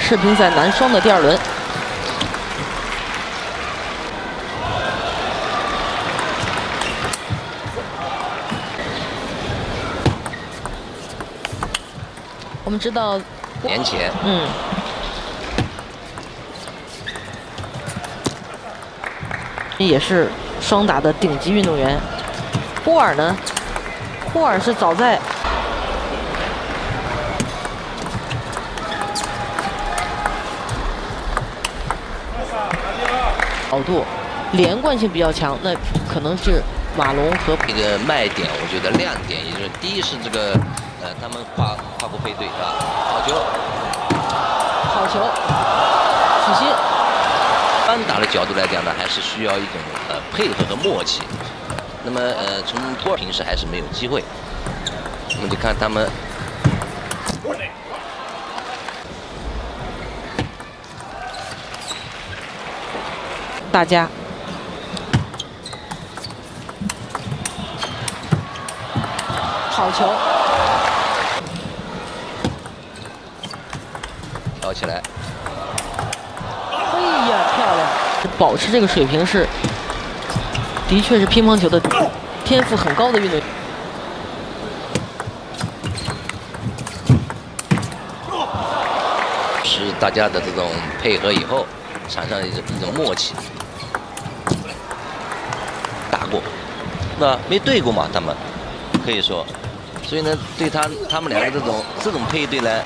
世乒赛男双的第2轮。我们知道， 年前， 也是双打的顶级运动员。波尔呢？波尔是早在角度连贯性比较强，那可能是马龙和这个卖点，我觉得亮点，也就是第一是这个他们跨国配对是吧？好球， 好球，许昕。 单打的角度来讲呢，还是需要一种配合和默契。那么从波尔平时还是没有机会，我们就看他们。 大家好球， 跳起来， 哎呀，漂亮！保持这个水平是，的确是乒乓球的天赋很高的运动员。 是大家的这种配合以后，产生一种默契。打过，那没对过嘛？他们可以说，所以呢，对他们两个这种配对呢，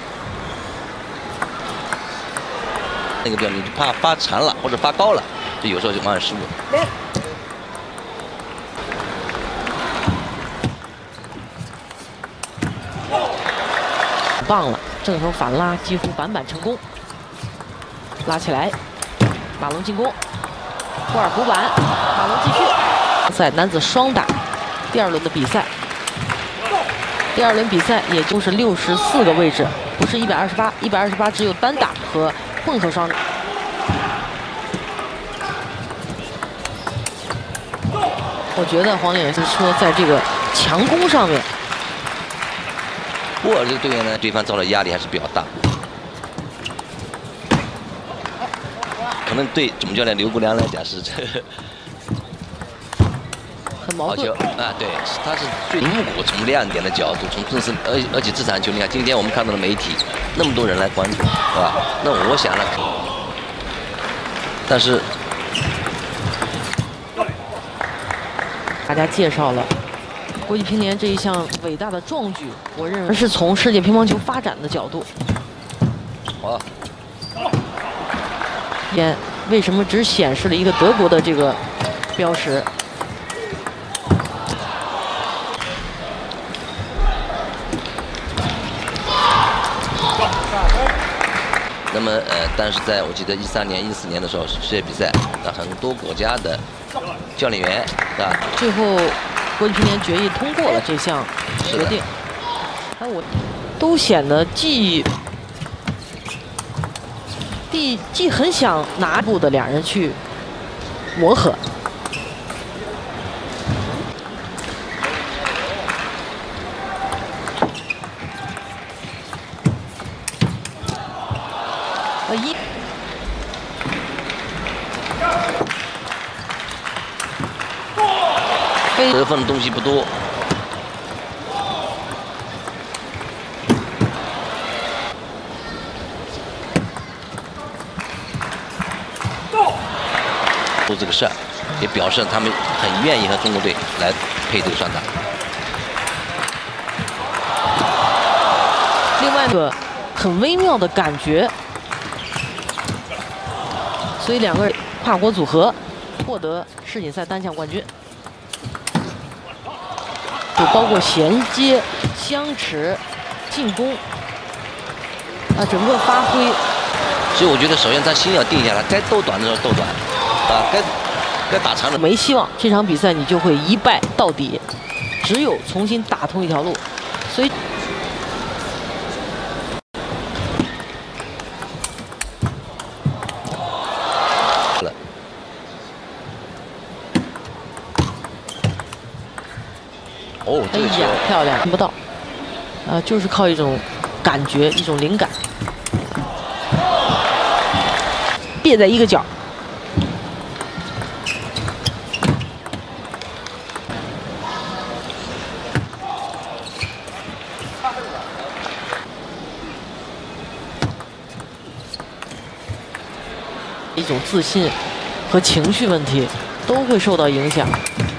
那个叫你怕发长了或者发高了，就有时候就往往失误。 棒了，正手反拉几乎板板成功，拉起来，马龙进攻，波尔补板，马龙继续。赛男子双打第2轮的比赛，第2轮比赛也就是64个位置，不是128，128只有单打和混合双打。我觉得黄磊是说在这个强攻上面。 波尔这个队员呢，对方造的压力还是比较大，可能对总教练刘国梁来讲是这很矛盾。 好球啊，对，他是最如果从亮点的角度，从正式而且这场球，你看今天我们看到的媒体那么多人来关注，是吧？那我想呢，但是大家介绍了国际乒联这一项伟大的壮举，我认为是从世界乒乓球发展的角度。 好， 为什么只显示了一个德国的这个标识？ 那么但是在我记得13年、14年的时候，世界比赛，那很多国家的教练员，是吧？ 最后。国际乒联决议通过了这项决定，我都显得既很想拿步的两人去磨合。 得分的东西不多，做这个事儿，也表示他们很愿意和中国队来配对双打。 另外一个很微妙的感觉，所以2个人跨国组合获得世锦赛单项冠军。就包括衔接、相持、进攻整个发挥。 所以我觉得，首先他心要定下来，该斗短的时候斗短，啊，该打长的没希望。这场比赛你就会一败到底，只有重新打通一条路。所以， 哦，这个球漂亮，看不到，就是靠一种感觉，一种灵感。 别在一个角。一种自信和情绪问题都会受到影响。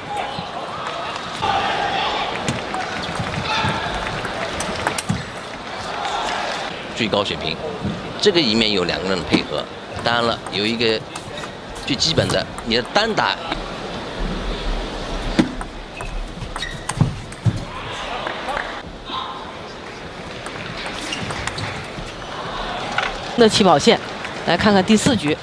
最高水平，这个里面有2个人的配合。当然了，有一个最基本的，你的单打。 的起跑线，来看看第4局。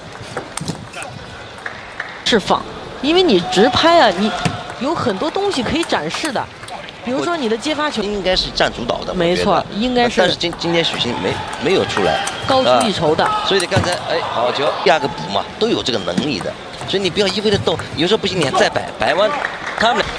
释放，因为你直拍啊，你有很多东西可以展示的，比如说你的接发球应该是占主导的， 没错，应该是。 但是今天许昕没有出来， 高出一筹的。 所以你刚才好球，第2个补嘛，都有这个能力的，所以你不要一味的动，有时候不行你还再摆完，他们。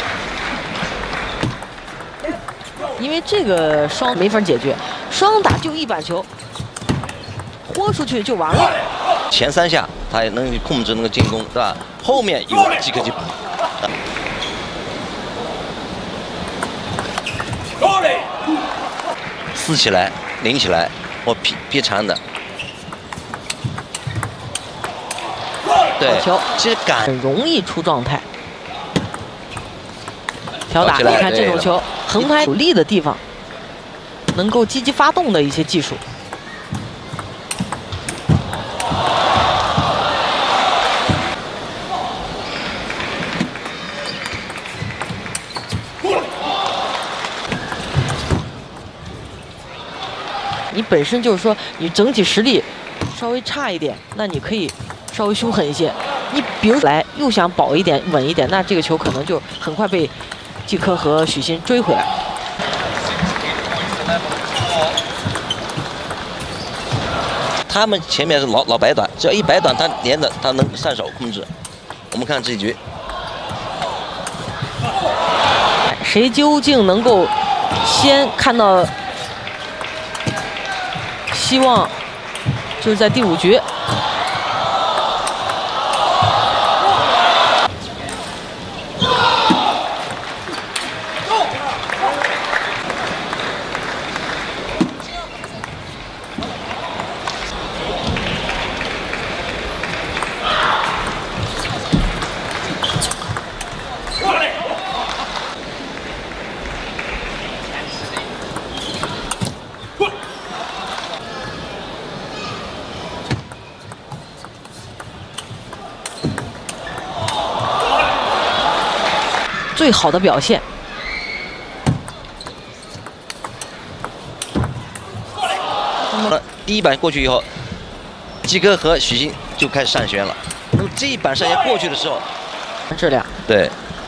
因为这个双没法解决，双打就一板球，豁出去就完了。 前3下他也能控制那个进攻，对吧？后面有即可去补。撕起来，拧起来，或劈长的。对，其实很容易出状态。挑打，你看这种球，横拍有力的地方，能够积极发动的一些技术。你本身就是说，你整体实力稍微差一点，那你可以稍微凶狠一些。你比如来又想保一点、稳一点，那这个球可能就很快被季科和许昕追回来。 他们前面是老摆短，只要一摆短，他连着他能上手控制。我们看这一局， 谁究竟能够先看到？希望就是在第5局，最好的表现。 那么第1板过去以后，季科和许昕就开始上旋了。那么这一板上旋过去的时候， 质量对，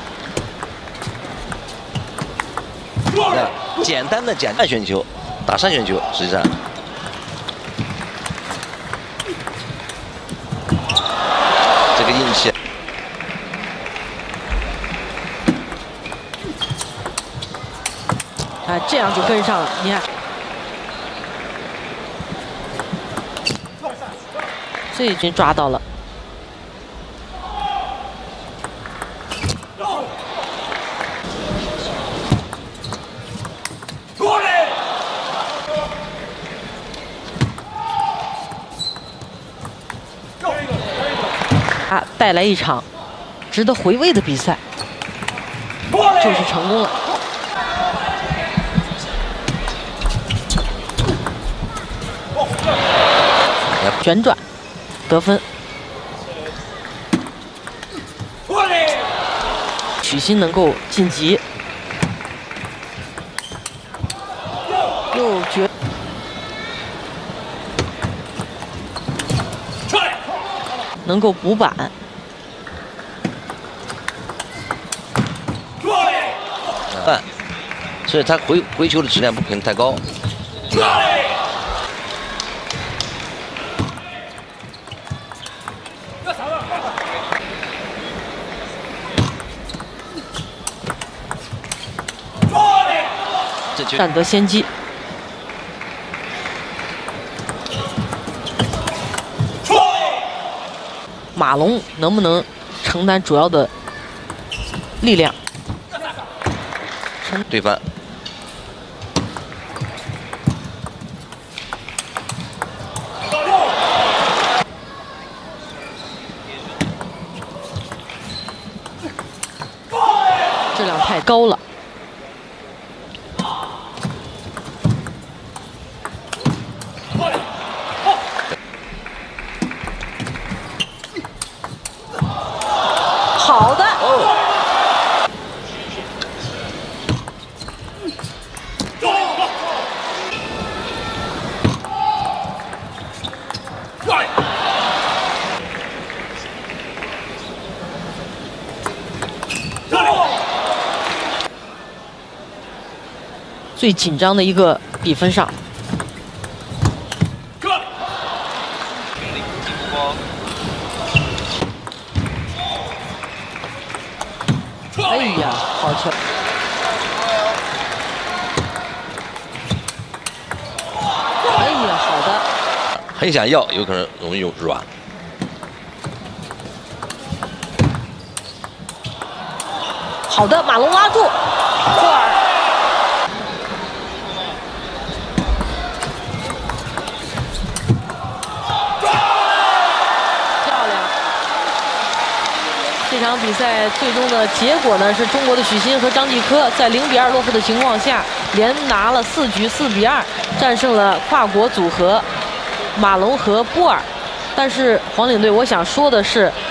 那简单的上旋球，打上旋球，实际上这个运气。 啊，这样就跟上了。你看，这已经抓到了。他带来一场值得回味的比赛，就是成功了。旋转，得分。许昕能够晋级，又能够补板。 所以他回球的质量不可能太高。 占得先机。 马龙能不能承担主要的力量。 对方。 质量太高了。好的。最紧张的一个比分上，哎呀，好球！哎呀，好的， 很想要，有可能容易用软。 好的，马龙拉住，霍尔。 这场比赛最终的结果呢，是中国的许昕和张继科在0比2落后的情况下，连拿了4局4比2，战胜了跨国组合马龙和波尔。但是黄领队，我想说的是，